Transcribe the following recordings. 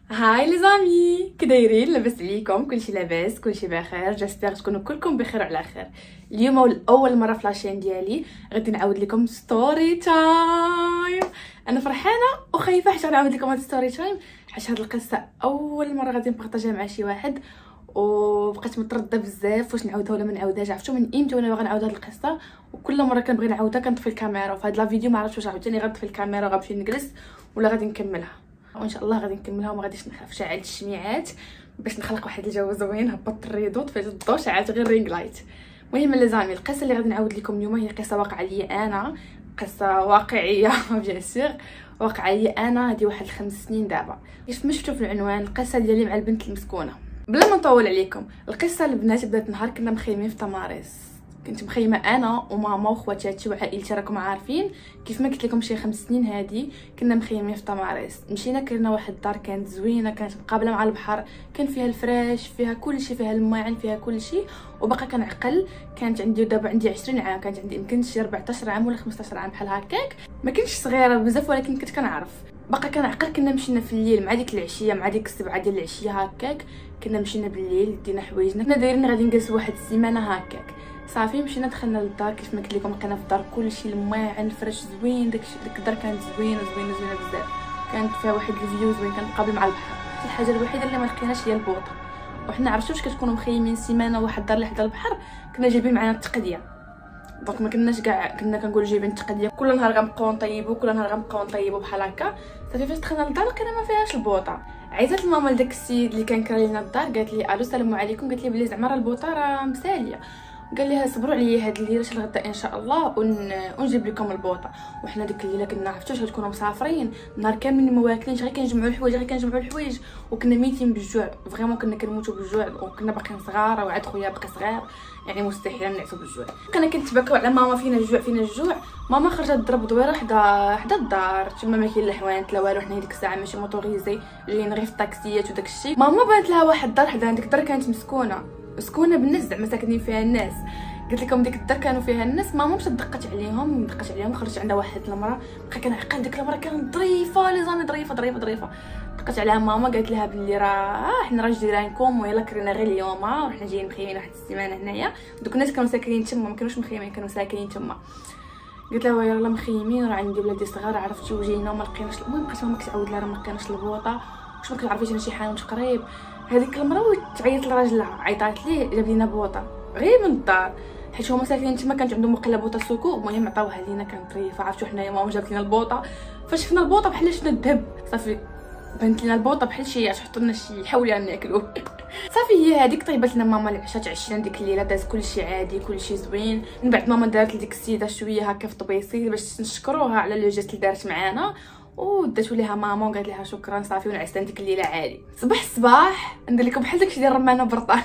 هاي لي زامي، كي دايرين؟ لاباس عليكم؟ كلشي لاباس، كلشي بخير. جيسبر تكونوا كلكم بخير وعلى خير. اليوم اول مره في لاشين ديالي غادي نعاود لكم ستوري تايم. انا فرحانه وخايفه حيت غنعاود لكم هاد ستوري تايم، حيت هاد القصه اول مره غادي نبارطاجيها مع شي واحد، وبقيت متردده بزاف واش نعاودها ولا ما نعاودهاش. عرفتوا من امتى وانا باغا نعاود هاد القصه، وكل مره كنبغي نعاودها كنطفي الكاميرا. وفي هاد لا فيديو ما عرفتش واش عاوتاني غنطفي الكاميرا وغنمشي نجلس ولا غادي نكملها. وان شاء الله غادي نكملها وما غاديش نخاف. شعلت الشميعات باش نخلق واحد الجو زوين، هبطت الريدو، طفيت الضو، شعلت غير رينغ لايت. المهم لازامي، القصه اللي غادي نعاود لكم اليوم هي قصه واقعه لي انا، قصه واقعيه بيان سور واقعه لي انا. هذه واحد 5 سنين دابا. كيف ما شفتوا في العنوان، القصه ديالي مع البنت المسكونه. بلا ما نطول عليكم، القصه البنات بدات نهار كنا مخيمين في تماريس. كنت مخيمه انا وماما وخواتاتي وعائلتي، راكم عارفين. كيف ما قلت لكم شي 5 سنين هادي كنا مخيمين في تماريس. مشينا كرنا واحد الدار كانت زوينه، كانت مقابله مع البحر، كان فيها الفراش، فيها كلشي، فيها الماعن، فيها كلشي. وبقى كنعقل، كانت عندي دابا عندي 20 عام، كانت عندي يمكن شي 14 عام ولا 15 عام بحال هكاك. ما كنتش صغيره بزاف ولكن كنت كنعرف. بقى كنعقل كنا مشينا في الليل مع ديك العشيه، مع ديك السبعه ديال العشيه هكاك. كنا مشينا بالليل، دينا حوايجنا، كنا دايرين غادي نجلسوا واحد السيمانه هكاك. صافي مشينا دخلنا للدار. كيف ما قلت لكم لقينا في الدار كلشي الماعن، الفرش زوين، ديك الدار كانت زوينه بزاف. كانت فيها واحد الفيو زوين، كان مقابل مع البحر. الحاجه الوحيده اللي ما لقيناش هي البوطه. وحنا عرفتوا واش كتكونوا مخيمين سيمانه واحد الدار اللي حدا البحر، كنا جايبين معنا التقديه. دونك ما كناش كاع كنا كنقول جايبين التقديه، كل نهار غنبقاو نطيبوا، كل نهار غنبقاو نطيبوا بحال هكا. صافي فاش دخلنا للدار لقينا ما فيهاش البوطه. عيطت لماما لداك السيد اللي كان كرا لينا الدار، قالت لي الو السلام عليكم. قالت لي بلي زعما راه البوطه راه مساليه. قال لها صبروا عليا هاد الليله حتى الغدا ان شاء الله ونجيب لكم البوطه. وحنا ديك الليله كنا عرفتوا واش غتكونوا مسافرين، نهار كامل ما واكلينش، غير كنجمعوا الحوايج، وكنا ميتين بالجوع. فريمون كنا كنموتوا بالجوع، وكنا باقيين صغار وعاد خويا باقي صغير، يعني مستحيل نعسوا بالجوع. كنا كنتبكاو على ماما، فينا الجوع. ماما خرجت تضرب دويره حدا الدار، تما ما كاين لا حوانت لا والو. حنا ديك الساعه ماشي موطوريزي، جايين غير في الطاكسيات وداك الشيء. ماما بانت لها واحد الدار حدا ديك الدار كانت مسكونه بالناس، زعما ساكنين فيها الناس. قلت لكم ديك الدار كانوا فيها الناس. ماما مشات دقات عليهم، خرجت عندها واحد المراه. بقى كنعقل ديك المراه كانت ظريفه لي زامي، ظريفه. دقات عليها ماما، قالت لها بلي راه حنا جيرانكم، ويلا كرينا غير اليوم وحنا جايين مخيمين واحد السيمانه هنايا. دوك الناس كانوا ساكنين تما، ما كانوش مخيمين، كانوا ساكنين تما. قلت لها يلا مخيمين، راه عندي ولادي صغار عرفتي، وجينا وما لقيناش. المهم بقيت ماما كتعاود لها راه ما لقيناش البوطه، واش ما كنعرفيش انا شي حانوت قريب. هذيك المراه تعيط لراجلها، عيطات ليه جاب لينا بوطه غير من الدار، حيت هما ساكنين تما، كانت عندهم وقيله بوطه سوكو. المهم عطاوها لينا، كانت ظريفه. عرفتوا حنايا ماما جابت لنا البوطه، فاش شفنا البوطه بحال شفنا الذهب. صافي بانت لنا البوطه بحال شي تحط لنا شي حوليه ناكلوه. صافي هي هذيك طيبت لنا ماما العشاء، تعشينا ديك الليله، داز كلشي عادي، كلشي زوين. من بعد ماما دارت لديك السيده شويه هكا في طبيسي باش نشكروها على لو جيست اللي دارت معانا، وداتو ليها ماما وقالت لها شكرا. صافي ونعسنا ديك الليله عادي. صباح الصباح ندير لكم بحال داكشي ديال الرمانه برطان.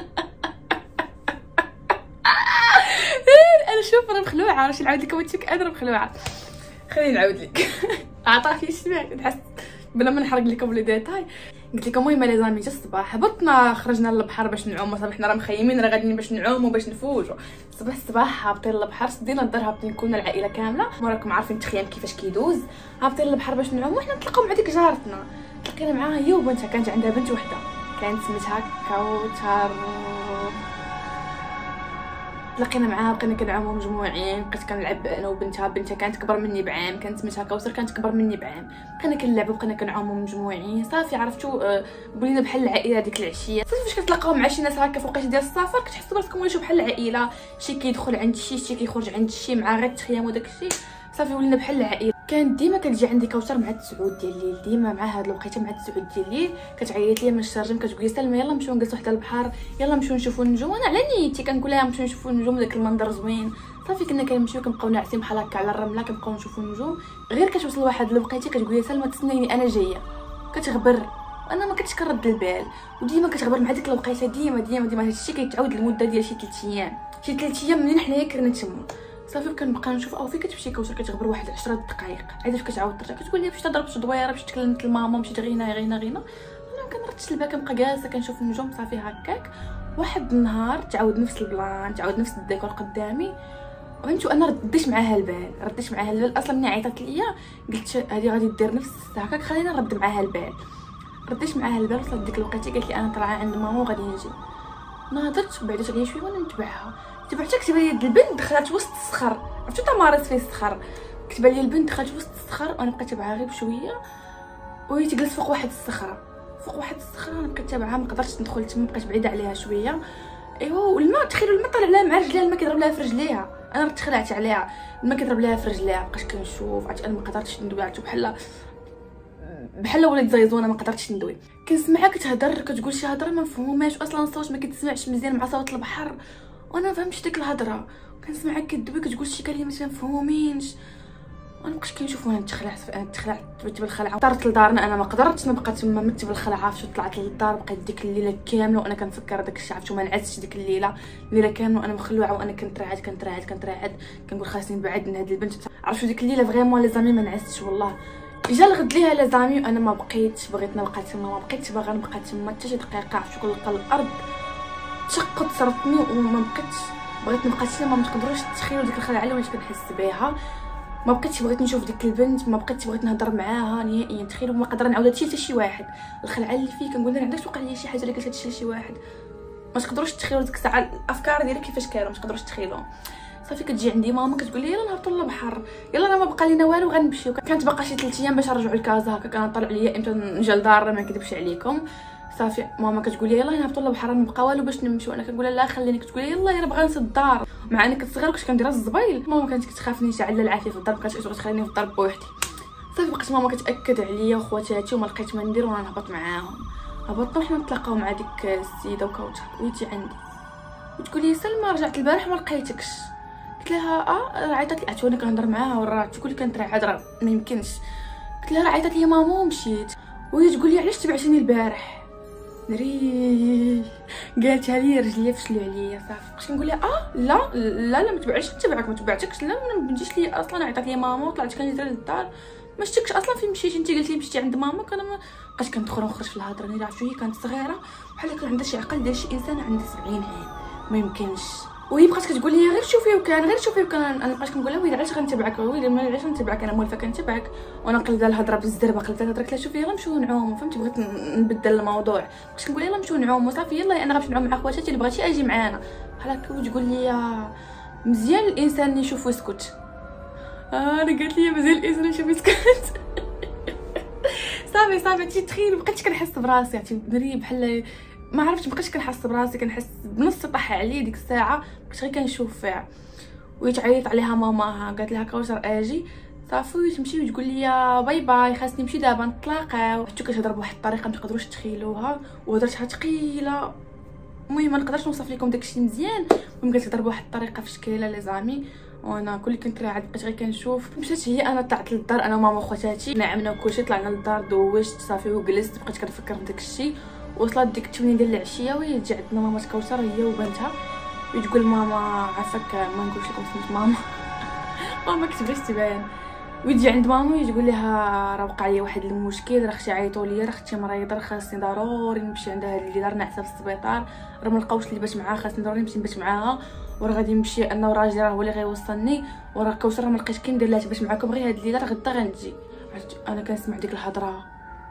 انا شوف انا مخلوعه، واش نعاود لكم هادشي؟ انا مخلوعه، خليني نعاود لك. عطاكي الشمع نحس بلا ما نحرق لكم لي ديتاي. قلت لكم المهم لي زامي، حتى الصباح هبطنا، خرجنا للبحر باش نعوموا. صافي حنا راه مخيمين، راه غاديين باش نعوموا باش نفوجوا. الصباح هابطين للبحر، سدينا الدار، هابطين كلنا العائله كامله. وراكم عارفين التخييم كيفاش كيدوز. هابطين للبحر باش نعوموا. حنا نتلاقاو مع ديك جارتنا، تلاقينا معاها هي وبنتها، كانت عندها بنت وحده كانت سميتها كوثر. تلاقينا معاها، بقينا كنعوموا مجموعين. بقيت كنلعب انا وبنتها، بنتها كانت كبر مني بعام، كانت سميتها كوثر، كانت كبر مني بعام. بقينا كنلعبوا، بقينا كنعوموا مجموعين. صافي عرفتوا ولينا بحال العائله ديك العشيه. صافي فاش كتلاقاو مع شي ناس هكا فوقاش ديال السفر، كتحسوا براسكم وليتو بحال العائله، شي كيدخل عند شي كيخرج عند شي، مع غير التخييم وداك الشيء. صافي ولينا بحال العائله. كانت ديما كتجي عندي كوثر مع 9 ديال الليل، ديما مع هاد الوقيته مع 9 ديال الليل كتعيط لي من الشرجم، كتقول لي سلمى يلا نمشيو نجلسوا حدا البحر، يلا نمشيو نشوفوا النجوم. انا على نيتي كنقول لها نمشيو نشوفوا النجوم، داك المنظر زوين. صافي كنا كنمشيو كنبقاو ناعسين بحال هكا على الرمله، كنبقاو نشوفوا النجوم. غير كتوصل واحد الوقيته كتقول لي سلمى تسنيني انا جايه، كتغبر. وانا ما كنتش كنرد البال، وديما كتغبر مع ديك الوقيته، ديما هادشي كيتعاود لمده ديال شي 3 ايام. شي 3 ايام منين حنايا كرنا تما. صافي كنبقى نشوف فين كتمشي كوثر، كتغبر واحد 10 دقائق عاد فاش كتعاود ترجع كتقول لي مشيت ضربت دويره، مشيت كلمت لماما، مشيت غينا. انا ما كنردش البال، كنبقى جالسه كنشوف النجوم. صافي هكاك واحد النهار تعاود نفس البلان، تعاود نفس الديكور قدامي. فهمتوا انا رديت معاها البال. اصلا ملي عيطات ليا قلت هذه غادي دير نفس هكاك، خلينا نرد معاها البال. رديت معاها البال. وصلت ديك الوقيته قالت لي انا طالعه عند ماما وغادي نجي. نهضرت بعدت عليا شويه وانا نتبعها. تبعتها كتبان لي البنت دخلت وسط الصخر، عرفتو تمارس فيه الصخر، كتبان لي البنت دخلت وسط الصخر وانا بقيت تبعها غير بشويه. وهي تجلس فوق واحد الصخره، انا بقيت تابعها ما قدرتش ندخل تما، بقيت بعيده عليها شويه. ايوا والماء، تخيلوا الماء طالع لها مع رجليها، الماء كيضرب لها في رجليها، انا تخلعت عليها، الماء كيضرب لها في رجليها. بقيت كنشوف عرفت انا ما قدرتش ندوي، عرفتو بحال ولات زيزونه ما قدرتش ندوي. كنسمعها كتهضر كتقول شي هضره ما مفهوماش اصلا، الصوت ما كيتسمعش مزيان مع صوت البحر، وانا ما فهمتش ديك الهضره. كنسمعها كدوي كتقول شي كلمات ما مفهومينش، وانا بقيت كنشوف وانا تخلعت تبت بالخلعه. طرت لدارنا، انا ما قدرتش نبقى تما مت بالخلعه. عرفتو طلعت للدار، بقيت ديك الليله كامله وانا كنفكر داك الشيء. عرفتو ما نعستش ديك الليله كامله وانا مخلوعه، وانا كنترعد كنقول خاصني نبعد من هاد البنت. عرفتو ديك الليله فريمون لي زامي ما نعستش والله. جا الغد ليها لي زامي وانا ما بقيتش، بغيت نبقى تما، ما بقيتش باغا نبقى تما حتى شي دقيقه. عرفتو كنلقى الارض تشقت صرتني وما بقيتش، بغيت نبقى تما. ما تقدروش تتخيلوا ديك الخلعه اللي كنت كنحس بها. ما بقيتش بغيت نشوف ديك البنت، ما بقيتش بغيت نهضر معاها نهائيا. تخيلوا ما قادره نعاود هادشي حتى شي واحد. الخلعه اللي فيه كنقول لها عندك توقع لي شي حاجه اللي قلت هادشي لشي واحد، ما تقدروش تخيلوا ديك الساعه الافكار ديالي كيفاش كانوا، ما تقدروش تخيلوهم. صافي كتجي عندي ماما كتقول لي يلا نهبطوا للبحر، يلا راه ما بقى لينا والو غنمشيو. كانت باقا شي 3 ايام باش نرجعوا لكازا، هكا كنطلع عليا امتى نجي لدار، ما نكذبش عليكم. صافي ماما كتقول لي يلا نهبطوا للبحر ما بقى والو باش نمشيو. انا كنقول لها لا خليني، كتقول لي يلا باغا نسد الدار، مع اني كنت صغيره كنت كنديرها الزبايل. ماما كانت كتخافني تعلى العافيه في الدار، بقات كتخليني في الدار بوحدي. صافي بقات ماما كتاكد عليا وخواتاتي وما لقيت ما ندير وانا نهبط معاهم. هبطنا وحنا نتلاقاو مع ديك السيده وكوثر، ويجي عندي وتقول لي سلمى رجعت البارح ما لقيتكش. قلت لها راه عيطات لي، عتوني كنهضر معاها وراه تقول لي كنترعد راه ما يمكنش. قلت لها راه عيطات لي ماما ومشيت. وهي تقول لي علاش تبعتيني البارح؟ نري قالتها لي رجليا فشلوا عليا. صافي بقيت كنقول لها لا ما تبعكش، ما تبعتكش، لا ما تجيش لي اصلا. عيطات لي ماما وطلعت كنجري للدار، ما شفتكش اصلا فين مشيتي. انت قلتي مشيتي عند ماما، كان بقيت كندخل ونخرج في الهضره. ني عرفتو هي كانت صغيره بحال كان عندها شي عقل ديال شي انسان عنده 70 عام، ما يمكنش. وهي بقات كتقول لي غير شوفي وكان. انا بقيت كنقول لها ويلي علاش غنتبعك، ويلي علاش غنتبعك، انا مولفه كنتبعك. وانا قلدها الهضره بالزربه، قلت لها شوفي يلا نمشيو نعوموا، فهمتي. بغيت نبدل الموضوع، بقيت كنقول يلا نمشيو نعوموا. صافي يلا انا غنمشي نعوم مع خواتاتي، اللي بغيتي اجي معانا بحال هكا. وتقول لي مزيان الانسان اللي يشوف ويسكت. انا قالت لي مزيان الانسان اللي يشوف ويسكت. صافي تخيل بقيت كنحس براسي، عرفتي دري بحال ما عرفتش، بقيت كنحس براسي، كنحس بنص طاح عليا ديك الساعه. بقيت غير كنشوف فيها. ويتعيط عليها ماماها، قالت لها كوثر اجي. صافي وتمشي وتقول لي باي باي خاصني نمشي دابا نتلاقاو. حتى كتهضر بواحد الطريقه ما تقدروش تخيلوها، وهضرتها ثقيله. المهم ما نقدرش نوصف لكم داكشي مزيان. المهم قالت تهضر بواحد الطريقه فشكيله لي زامي، وانا كل كنت راعد بقيت غير كنشوف. مشات هي، انا طلعت للدار انا وماما وخواتاتي، نعمنا وكلشي. طلعنا للدار دوشت صافي وجلست بقيت كنفكر في داكشي. وصلت ديك 8 ديال العشيه وهي تجي عندنا ماما كوثر هي وبنتها، وتقول ماما عافاك ما نقولش لكم سميت ماما كتبغيش تبان. ويجي عند ماما تقول لها راه وقع لي واحد المشكل، راه اختي عيطوا لي، راه اختي مريضه، راه خاصني ضروري نمشي عندها هاد الليله، راه ناعسه في السبيطار، راه ما لقاوش اللي باش معاها، خاصني ضروري نمشي نبات معاها، وراه غادي نمشي انا وراجلي راه هو اللي غيوصلني، وراه كوثر راه ما لقيت كي ندير لها باش معاكم غير هاد الليله، راه غدا غنجي. انا كنسمع ديك الهضره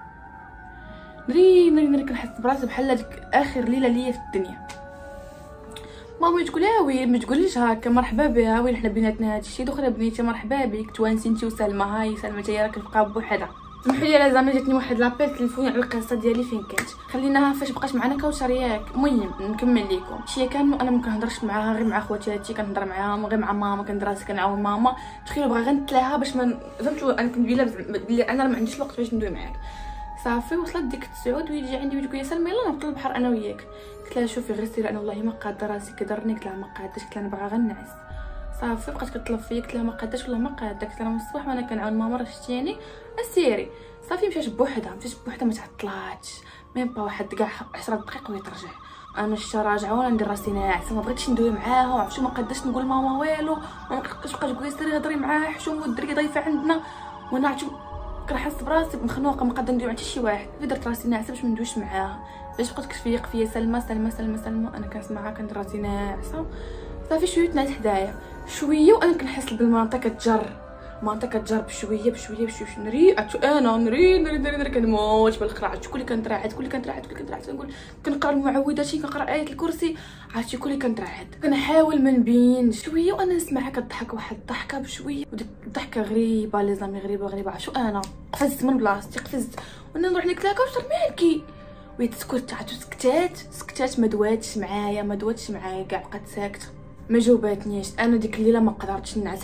نري كنحس براسي بحال ديك اخر ليله ليا في الدنيا. ماما تقول لها وي ما تقوليش هكا، مرحبا بها، وين حنا بيناتنا هادشي دخل بنيتي، مرحبا بك، توانسي انت وسلمى، هاي سلمى جايه راك تبقى بوحدها. سمحوا لي على زعما جاتني واحد لابيل تليفوني على القصه ديالي فين كانت، خليناها فاش بقات معنا كوثر ياك. المهم نكمل لكم شي كان انا ما كنهضرش معاها غير مع خواتاتي، كنهضر معاهم غير مع ماما، كندير راسي كنعاون ماما. تخيلوا بغا غنتلاها باش ما فهمتوا، انا كنت بلي انا ما عنديش الوقت باش ندوي معاك. صافي وصلت ديك 9 ويجي عندي وتقول لي سلمى يلا نهبطوا للبحر انا وياك. قلت لها شوفي غير سير، انا والله ما قاده راسي كدرني. قلت لها ما قادش، قلت لها انا باغا غير نعس. صافي بقات كتطلب فيا، قلت لها ما قادش والله ما قاده. قلت لها من الصباح وانا كنعاون ماما راه شتيني اسيري. صافي مشات بوحدها ما تعطلاتش ميم با واحد كاع 10 دقائق وهي ترجع. انا شتا راجعه وانا ندير راسي ناعسه، ما بغيتش ندوي معاها، وعرفتوا ما قادش نقول ماما والو، ما بقاش تقول لي سيري هضري معاها حشوم والدريه ضيفه عندنا، وانا عرفتوا كنحس براسي مخنوقه ما قادره ندوي مع حتى شي واحد. درت راسي ناعسه باش ما ندويش معاها. باش بقات كتفيق فيا سلمى سلمى سلمى سلمى، انا كنسمعها كندير راسي ناعسه. صافي شويه تنعس حدايا شويه وانا كنحس بالمنطقه كتجر، ما انت كتجرب بشويه بشويه بشويه نري انا نري كنموت بالقراءه. شكون اللي كنتراعد كنقول كنقرا المعوذات كنقرا ايه الكرسي. عرفتي شكون اللي كنتراعد كنحاول ما نبين شويه وانا نسمعها كضحك واحد الضحكه بشويه وديك الضحكه غريبه لي زامي غريبه. عرفتو انا قفزت من بلاصتي وانا نروح لك لاكا واش مالكي وهي تسكت. عاد سكتات ما دواتش معايا كاع بقات ساكته ما جاوباتنيش. انا ديك الليله ما قدرتش نعس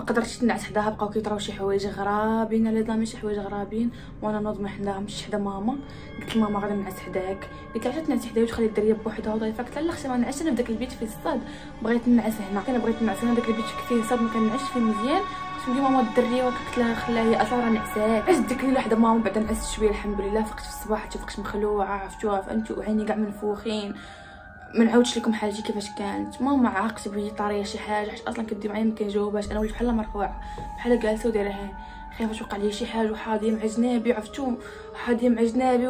حداها بقاو كيطراو شي حوايج غرابين على زعما شي حوايج غرابين وانا نوض حداها مشيت حدا ماما. قلت لماما غادي نعس حداك. قلت لها علاش تنعس حدايا وتخلي الدريه بوحدها وضيفه. قلت لها لا اختي ما نعسش انا في داك البيت فيه الصاد بغيت نعس هنا. انا بغيت نعس هنا داك البيت فيه الصاد ما كنعسش فيه مزيان. قلت ماما الدريه قلت لها خليها هي اصلا راه نعسات. عشت ديك الليله حدا ماما بعدا نعست شويه الحمد لله. فقت في الصباح تفقت مخلوعه عرفتوها فهمتوا وعيني كاع منفوخين. ما نعاودش لكم حاجه كيفاش كانت. ماما عاقت بلي طاريه شي حاجه حيت اصلا كدوي معايا ما كنجاوبهاش. انا وليت بحال مرفوعه بحال جالسه ودايره خايفه توقع لي شي حاجه وحاضيه مع جنابي. عرفتو حاضيه مع جنابي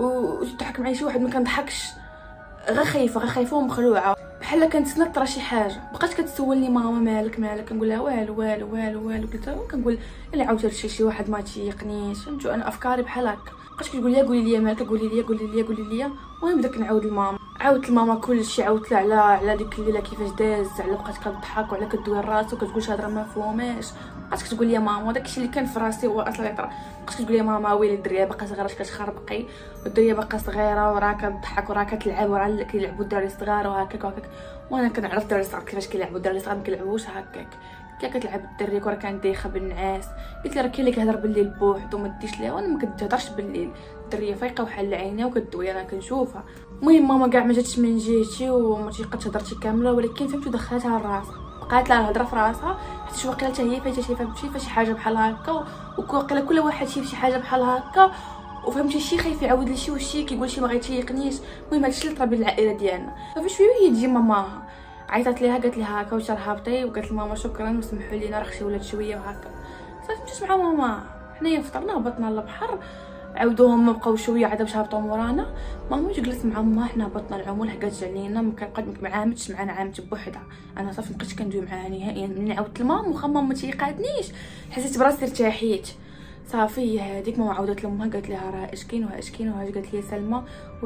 وتضحك معايا شي واحد ما كنضحكش غير خايفه ومخلوعه بحال كنتسنط راه شي حاجه. بقات كتسولني ماما مالك كنقول لها والو. قلت لها كنقول الا عاودت شي واحد ما تيقنيش فهمتوا. انا افكاري بحال هكا. بقات كتقول لي قولي لي مالك قولي لي. المهم بدات نعاود لماما. عاودت لماما كلشي. عاودت لها على ديك الليله كيفاش داز على بقات كتضحك وعلى كدوي راسو وكتقول شي هضره ما فهماش. بقات كتقول لي ماما داكشي اللي كان في راسي هو اصلا يطرا. بقات كتقول لي ماما ويلي الدريه باقا صغيره اش كتخربقي والدريه باقا صغيره وراه كتضحك وراه كتلعب وراه كيلعبوا الدراري الصغار وهكاك. وانا كنعرف الدراري الصغار كيفاش كيلعبوا. الدراري الصغار ما كيلعبوش هكاك كتلعب الدري وراه كان دايخه بالنعاس. قلت لها راه كاين اللي كيهضر بالليل بوحدو ما ديش ليها وانا ما كنتهضرش بالليل. الدريه فايقه وحل عينيها وكدوي انا كنشوفها. المهم ماما كاع ما جاتش من جهتي وما تيقاتش هضرتي كامله ولكن فهمتو دخلتها لراسها. بقات لها الهضره في راسها حتى واقيلا حتى هي شايفه شي حاجه بحال هكا وواقيلا كل واحد شايف شي حاجه بحال هكا وفهمتي شي خايف يعاود لي شي وشي كيقول شي ما غيتيقنيش. المهم هادشي اللي طرا بين العائله ديالنا. صافي شويه هي تجي ماماها عيطات ليها قالت لها هكا واش راه هابطي وقالت لماما شكرا وسمحوا لينا راه خشي ولات شويه وهكا. صافي مشيت مع ماما حنايا فطرنا هبطنا للبحر. عاودوا هما بقاو شويه عاد باش هبطوا مورانا. ماما جلست مع ماما حنا هبطنا العمول حكات علينا ما كنقعد ما عامتش معنا عامت بوحدها. انا صافي مابقيتش كندوي معاها نهائيا. ملي عاودت لماما واخا ماما ما تيقاتنيش حسيت براسي ارتاحيت. صافي هي هذيك ماما عاودت لامها قالت لها راه اش كاين واش قالت لي سلمى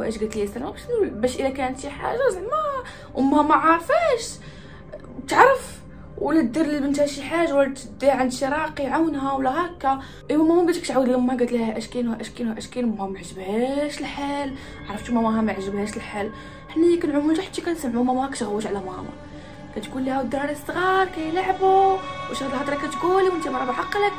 باش الا كانت شي حاجه زعما امها ما عارفاش تعرف ولا دير لبنتها شي حاجه ولا تديها عند شي راقي يعاونها ولا هكا. ايوا ماما قالت لك تعاود لامها قالت لها اش كاين ماما ما عجبهاش الحال. عرفتوا ماما ما عجبهاش الحال. حنا كنعوموا حتى كنسمعوا ماما كتغوت على ماما كتقول لها الدراري الصغار كيلعبوا واش هاد الهضره كتقولي وانت مرا بعقلك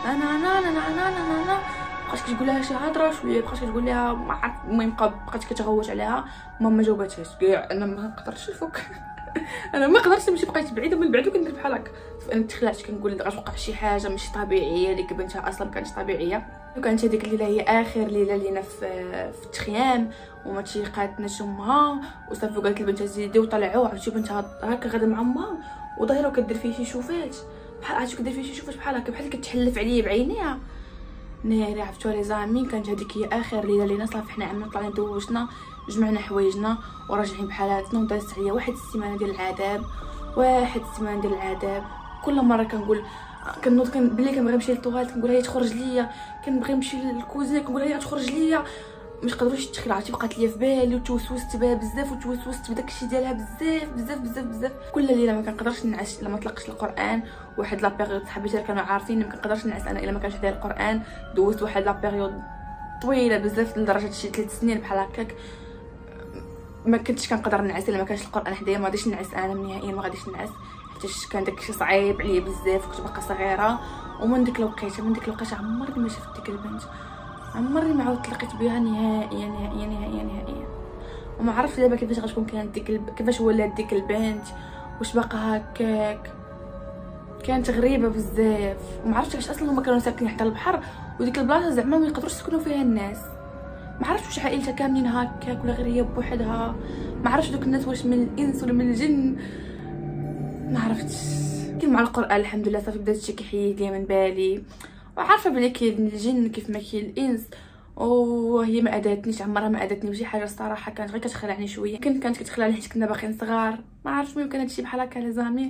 انا بقات كتقول لها شي هضره شويه بقات كتقول لها ما عرفت. المهم بقات كتغوت عليها ماما ما جاوباتهاش كاع. انا ما قدرتش نفك انا ما قدرتش نمشي بقيت بعيده من بعد وكندير بحال هكا. انا تخلعت كنقول غتوقع شي حاجه ماشي طبيعيه. ديك بنتها اصلا كانت طبيعيه وكانت هذيك الليله هي اخر ليله لينا في التخيام وما تيقاتناش امها. وصافي قالت البنت زيدي وطلعوا عرفتي بنتها هكا غادا مع امها ودايره وكدير فيه شي شوفات بحال عرفتي كدير فيه شي شوفات بحال هكا بحال كتحلف عليا بعينيها ناري. عرفتوا لي زامي كانت هذيك هي اخر ليله لينا. صافي حنا عملنا طلعنا دوشنا جمعنا حوايجنا وراجعين بحالاتنا ودازت عليا واحد السيمانه ديال العذاب. كل مره كنقول كنوض بلي كنبغي نمشي للطواليت كنقول هي تخرج ليا. كنبغي نمشي للكوزينه كنقول هي تخرج ليا. مش قدروش تخيل. عرفتي بقات ليا في بالي وتوسوست بها بزاف وتوسوست بداك الشيء ديالها بزاف. كل ليله ما كنقدرش نعس الا ما طلقش القران. واحد لا بيريود صحابيتي كانوا عارفين ما كنقدرش نعس انا الا ما كانش حدايا القران. دوزت واحد لا بيريود طويله بزاف لدرجه شي 3 سنين بحال هكاك ما كنتش كنقدر نعس الا ما كانش القران حدايا. ما غاديش نعس انا نهائيا ما غاديش نعس حيت كان داكشي صعيب عليا بزاف كنت باقا صغيره. ومن ديك الوقيته عمرني ما شفت ديك البنت. عمرني ما عاود تلقيت بها نهائيا. وما عرفت دابا كيفاش غتكون كانت كيفاش ولات ديك البنت واش باقا هكاك. كانت غريبه بزاف وما عرفتش علاش اصلا هما كانوا ساكنين حدا البحر وديك البلاصه زعما ما يقدروش يسكنوا فيها الناس. ما عرفتش واش عائلتها كاملين هكاك ولا غير هي بوحدها. ما عرفتش دوك الناس واش من الانس ولا من الجن ما عرفتش. كي مع القران الحمد لله صافي بدات الشيء كيحيد ليا من بالي وعارفه بلي كاين الجن كيف ما كاين الانس. وهي ما اذاتنيش عمرها ما اذاتني بشي حاجه الصراحه. كانت غير كتخلعني شويه كانت كتخلعني حيت كنا باقيين صغار ما عرفتش ممكن هادشي بحال هكا لازامي.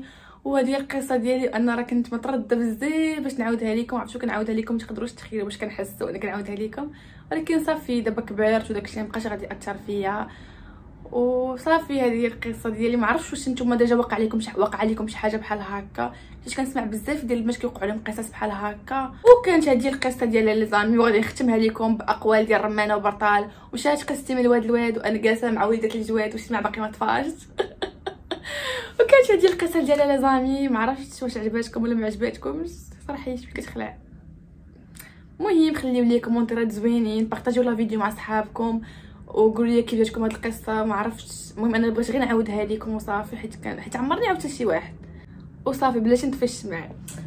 وهذه القصه ديالي. انا راه كنت متردده بزاف باش نعاودها لكم، عرفتوا كنعاودها لكم تقدروش تخيلوا واش كنحس وانا كنعاودها لكم، ولكن صافي دابا كبرت وداكشي مابقاش غادي ياثر فيا وصافي. هذه هي القصه ديالي. ما عرفتش واش نتوما ديجا وقع لكم شي حاجه بحال هكا، حيت كنسمع بزاف ديال البنات كيوقعوا لهم قصص بحال هكا. وكانت هذه القصه ديال لي زامي، وغادي نختمها لكم باقوال ديال رمانه وبرطال. وشات قصتي من الواد الواد وانا جالسه مع وليدات الجواد وسمع باقي ما طفاش. وكانت هذه القصه ديال لي زامي. ما عرفتش واش عجباتكم ولا ما عجباتكمش صراحه، شويه كتخلع. المهم خليو لي كومونتيرات زوينين، بارطاجيو لا فيديو مع صحابكم وقولوا لي كيف جاتكم هاد القصه. ما عرفتش، المهم انا بغيت غير نعاودها لكم وصافي، حيت عمرني عاودتها لشي واحد وصافي بلاش نطفي الشمع.